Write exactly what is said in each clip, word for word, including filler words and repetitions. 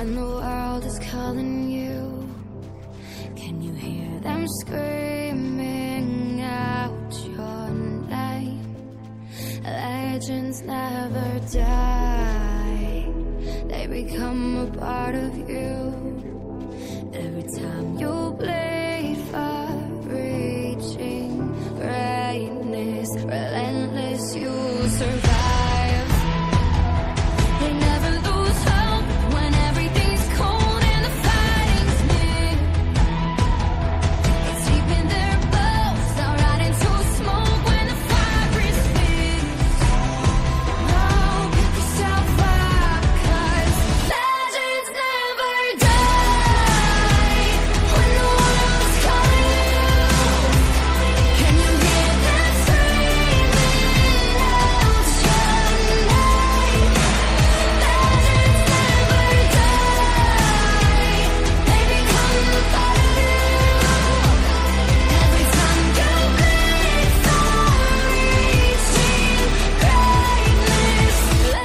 when the world is calling you? Can you hear them screaming out your name? Legends never die, they become a part of you. Every time you bleed for reaching greatness, relentless, you survive. They never lose hope when everything's cold and the fighting's near. It's deep in their bones, they'll rot into smoke when the fire is fierce. Oh, pick yourself up, 'cause legends never die. When the world's calling you, can you hear them screaming out your name? Legends never die, they become a part of you. Every time you bleed for reaching greatness,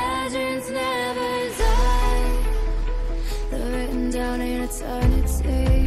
legends never die. They're written down in eternity.